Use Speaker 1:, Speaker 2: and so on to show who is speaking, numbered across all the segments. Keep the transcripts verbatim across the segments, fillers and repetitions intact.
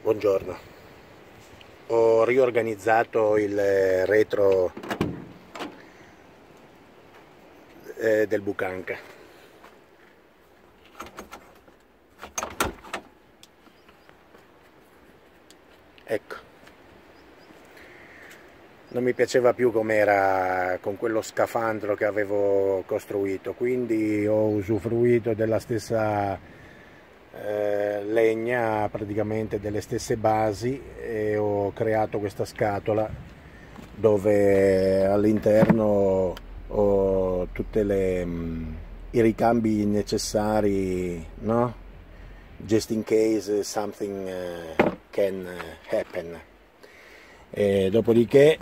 Speaker 1: Buongiorno, ho riorganizzato il retro eh, del Bucanca. Ecco, non mi piaceva più com'era con quello scafandro che avevo costruito, quindi ho usufruito della stessa Eh, legna, praticamente delle stesse basi, e ho creato questa scatola dove all'interno ho tutti i ricambi necessari, no? Just in case something uh, can happen. E dopodiché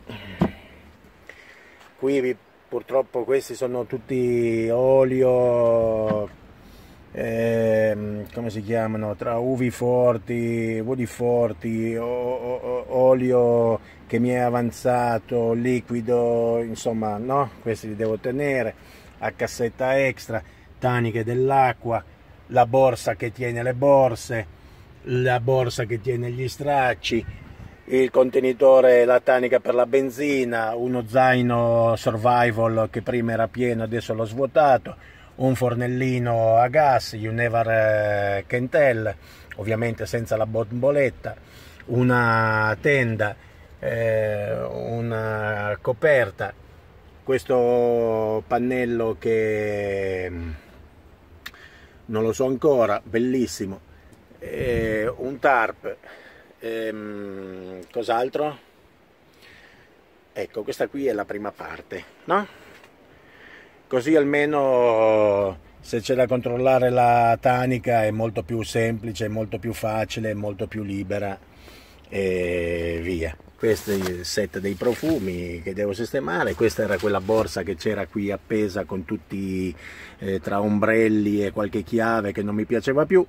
Speaker 1: qui purtroppo questi sono tutti olio, Eh, come si chiamano, tra U V forti, V D forti, o, o, olio che mi è avanzato, liquido, insomma, no? Questi li devo tenere a cassetta extra, taniche dell'acqua, la borsa che tiene le borse, la borsa che tiene gli stracci, il contenitore, la tanica per la benzina, uno zaino survival che prima era pieno, adesso l'ho svuotato, un fornellino a gas, you never can tell, ovviamente senza la bomboletta, una tenda, eh, una coperta, questo pannello che non lo so ancora, bellissimo, eh, un tarp, ehm, cos'altro? Ecco, questa qui è la prima parte, no? Così almeno se c'è da controllare la tanica è molto più semplice, molto più facile, molto più libera e via. Questo è il set dei profumi che devo sistemare. Questa era quella borsa che c'era qui appesa con tutti eh, tra ombrelli e qualche chiave che non mi piaceva più.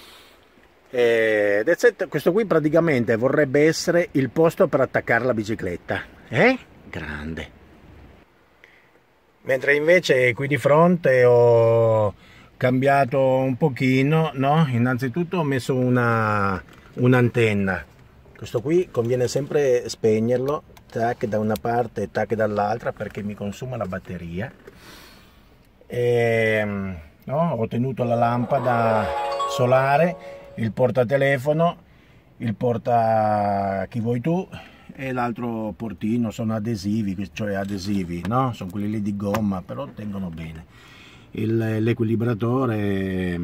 Speaker 1: E that's it. Questo qui praticamente vorrebbe essere il posto per attaccare la bicicletta. Eh? Grande. Mentre invece qui di fronte ho cambiato un pochino, no? Innanzitutto ho messo una un'antenna. Questo qui conviene sempre spegnerlo, tac da una parte e tac dall'altra, perché mi consuma la batteria. E, no? Ho tenuto la lampada solare, il portatelefono, il porta chi vuoi tu, e l'altro portino sono adesivi, cioè adesivi, no? Sono quelli lì di gomma, però tengono bene. L'equilibratore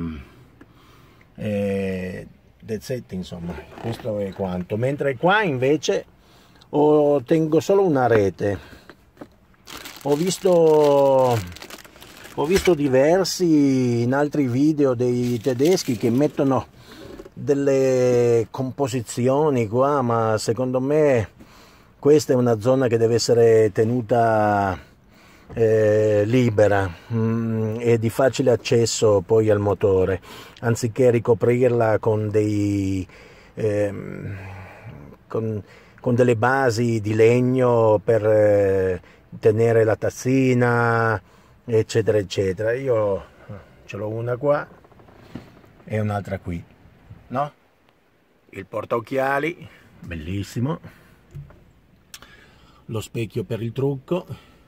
Speaker 1: e that's it, insomma, questo è quanto. Mentre qua invece ho, tengo solo una rete. Ho visto, ho visto diversi in altri video dei tedeschi che mettono delle composizioni qua, ma secondo me questa è una zona che deve essere tenuta eh, libera mh, e di facile accesso poi al motore, anziché ricoprirla con dei eh, con, con delle basi di legno per eh, tenere la tazzina, eccetera eccetera. Io ce l'ho una qua e un'altra qui, no? Il portaocchiali, bellissimo, lo specchio per il trucco,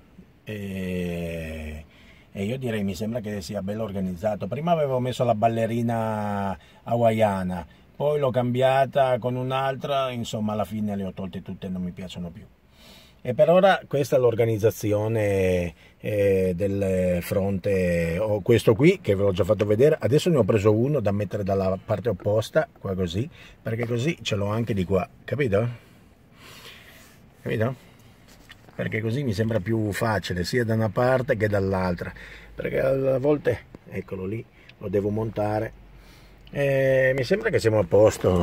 Speaker 1: e, e io direi, mi sembra che sia bello organizzato. Prima avevo messo la ballerina hawaiana, poi l'ho cambiata con un'altra, insomma alla fine le ho tolte tutte, non mi piacciono più. E per ora questa è l'organizzazione eh, del fronte. Ho questo qui che ve l'ho già fatto vedere, adesso ne ho preso uno da mettere dalla parte opposta, qua così, perché così ce l'ho anche di qua, capito? Capito? Perché così mi sembra più facile sia da una parte che dall'altra, perché a volte, eccolo lì, lo devo montare e mi sembra che siamo a posto.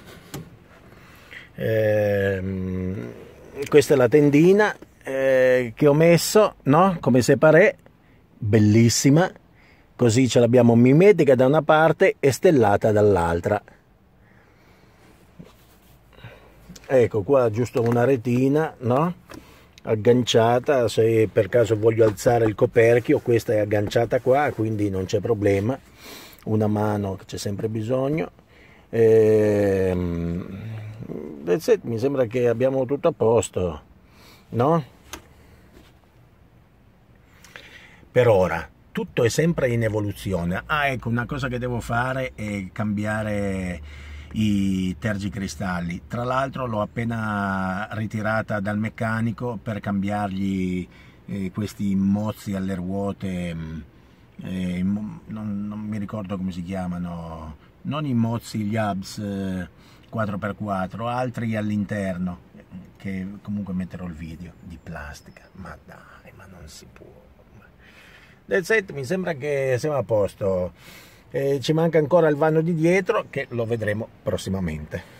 Speaker 1: Ehm, questa è la tendina eh, che ho messo, no? Come separé, bellissima, così ce l'abbiamo mimetica da una parte e stellata dall'altra. Ecco qua giusto una retina, no? Agganciata, se per caso voglio alzare il coperchio, questa è agganciata qua, quindi non c'è problema. Una mano che c'è sempre bisogno, Ehm, that's it, mi sembra che abbiamo tutto a posto, no? Per ora tutto è sempre in evoluzione. Ah, ecco, una cosa che devo fare è cambiare i tergicristalli. Tra l'altro l'ho appena ritirata dal meccanico per cambiargli eh, questi mozzi alle ruote, eh, non, non mi ricordo come si chiamano, non i mozzi, gli hubs eh, quattro per quattro, altri all'interno, che comunque metterò il video, di plastica. Ma dai, ma non si può. That's it, mi sembra che siamo a posto. Eh, ci manca ancora il vano di dietro, che lo vedremo prossimamente.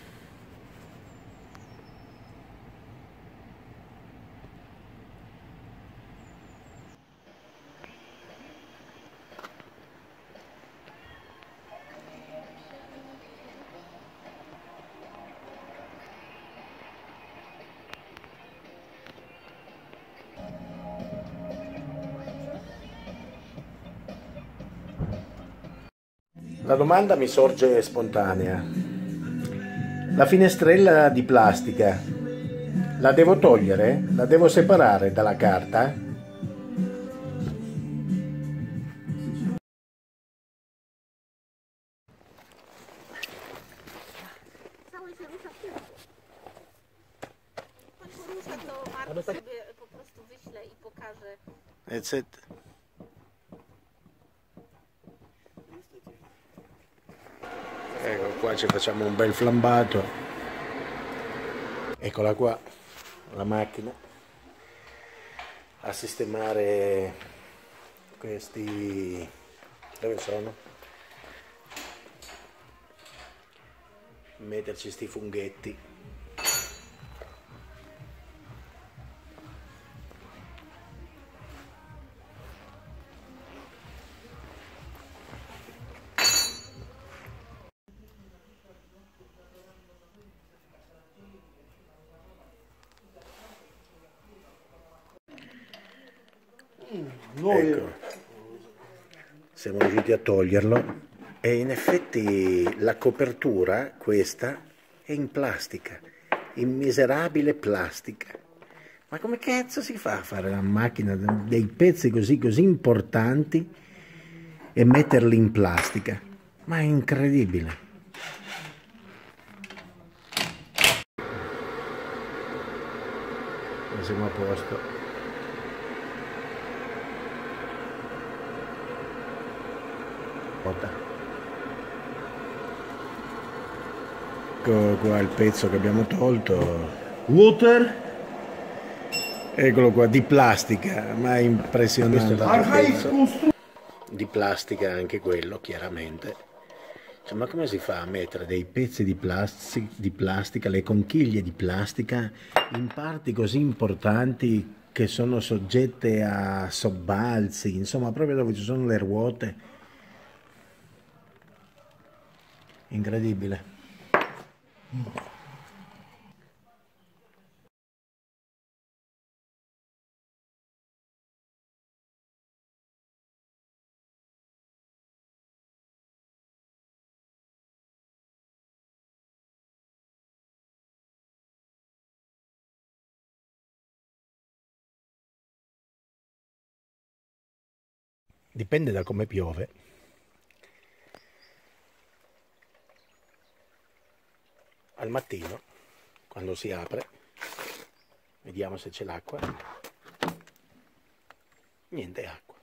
Speaker 1: La domanda mi sorge spontanea. La finestrella di plastica, la devo togliere? La devo separare dalla carta?
Speaker 2: Cały się rusza w tył. On się rusza, to Marku sobie po prostu wyśle i pokaże.
Speaker 1: That's it. Ecco qua, ci facciamo un bel flambato. Eccola qua la macchina a sistemare questi, dove sono? Metterci sti funghetti. Ecco, siamo riusciti a toglierlo e in effetti la copertura, questa, è in plastica, in miserabile plastica. Ma come cazzo si fa a fare la macchina dei pezzi così così importanti e metterli in plastica? Ma è incredibile. Siamo a posto. Ecco qua il pezzo che abbiamo tolto. Water. Eccolo qua, di plastica, ma è impressionante. Di plastica anche quello, chiaramente. Cioè, ma come si fa a mettere dei pezzi di, plastic, di plastica, le conchiglie di plastica, in parti così importanti che sono soggette a sobbalzi, insomma, proprio dove ci sono le ruote? Incredibile. Dipende da come piove. Al mattino, quando si apre, vediamo se c'è l'acqua. Niente acqua.